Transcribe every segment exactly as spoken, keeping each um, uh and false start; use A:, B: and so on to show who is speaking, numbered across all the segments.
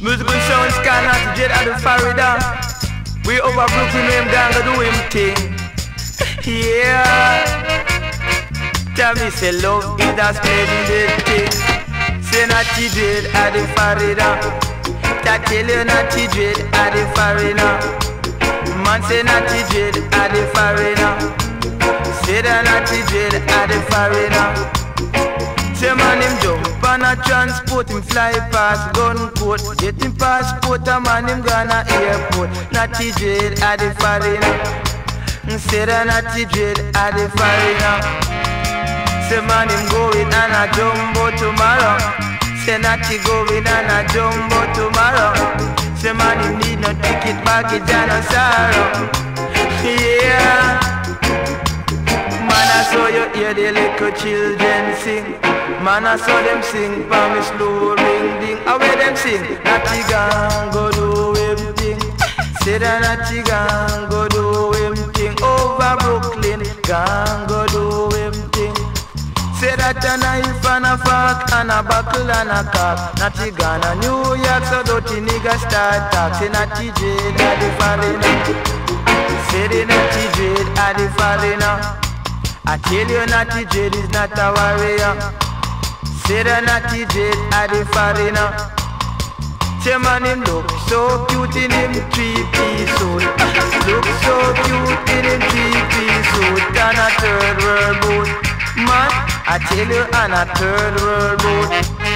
A: Musical sounds cannot jet at the Florida. We over Brooklyn, him gonna do him thing. Yeah. Tell me say love is a splendid thing. Say not you dread at the Florida. That tell you not you dread at the Florida. Man say not you dread at the Florida. Say that not you dread at the Florida. Say man him jump on a transport, him fly past gun court. Get him passport, a man him gonna airport. Natty dread at the foreigner. Say that natty dread at the foreigner. Say man him going on a jumbo tomorrow. Say natty going on a jumbo tomorrow. Say man him need no ticket, baggage and no sorrow. Yeah. Man I saw you hear the little children sing. Man, I saw them sing, for me slow ring ding. How where them sing? Natty gang go do him thing. Say that Natty gang go do him thing. Over Brooklyn, gang go do him thing. Say that a knife and a fork and a buckle and a cock. Natty gang a New York, so dirty nigga start talk. Say Natty dread at the foreigner. Say the Natty dread at the foreigner. I tell you Natty dread is not a warrior. Say that Natty dread at the foreigner. Say man him look so cute in him three-piece suit. Look so cute in him three-piece suit. On a third world boat. Man, I tell you on a third world boat.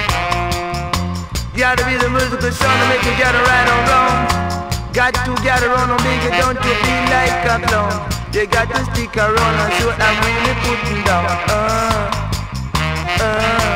A: Gotta be the musical sound to make you get right on wrong. Got to get around on make it don't you feel like a clown. You got to stick around and see what I'm really putting down. Uh, uh.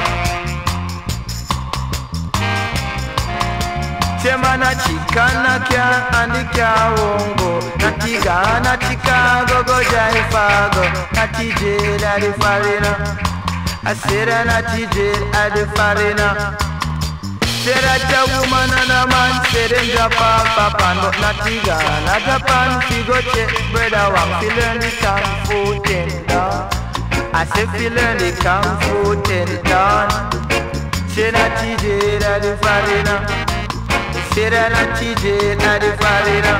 A: Say man a chicken a car and the car won't go. Natty ga, natty Chicago go drive Fargo. Natty dread at the foreigner. I say that Natty dread at the foreigner. Say that a woman and a man say them drop off a pan, but Natty ga, not a pan. Fi go check brother one fi learn the kung fu ten down. I say fi learn the kung fu ten down. Say Natty dread at the foreigner. Say that Natty dread at the foreigner.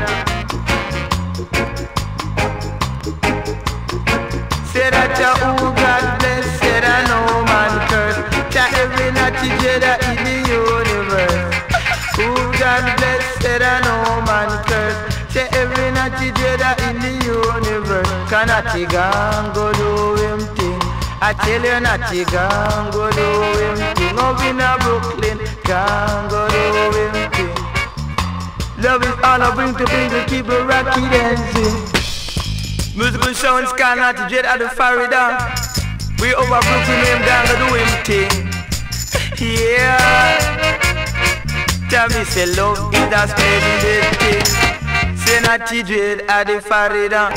A: Say that ya who God bless, say that no man curse. That every Natty dread in the universe. Who God bless, say that no man curse. Say every Natty dread in the universe. Can Natty gang go do him thing? I tell you Natty gang go do him thing. Up in a Brooklyn, gang go do him thing. Love is all I bring to bring to keep the rocky dancing. Musical sounds cannot jet at the Florida. We over Brooklyn, him down to do him thing. Yeah. Tell me say love is a splendid thing. Say Natty dread at the Florida.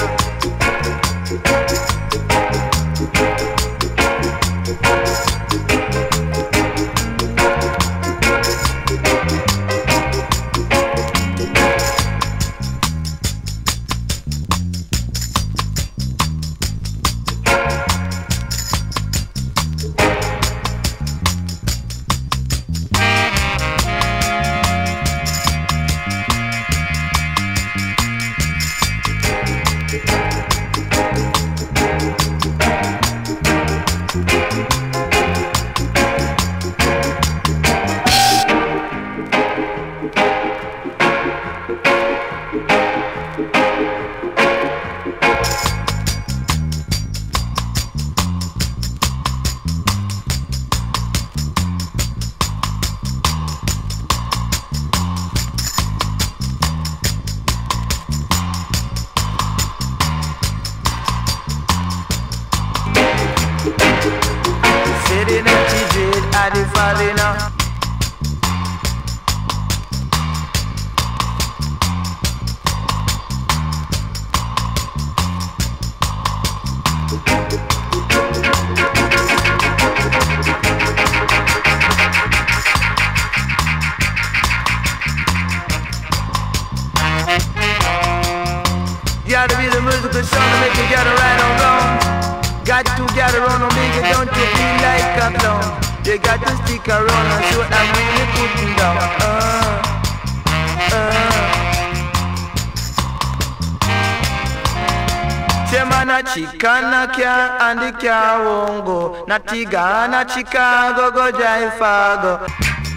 A: Say Natty dread at the foreigner. Gotta be the musical sound to make you get it right on wrong. Got to get around and make it don't you feel like a clown. You got to stick around and see what I'm really putting down. Uh. Bana chikana kya and the car won't go. Natigana Chicago go drive Fargo.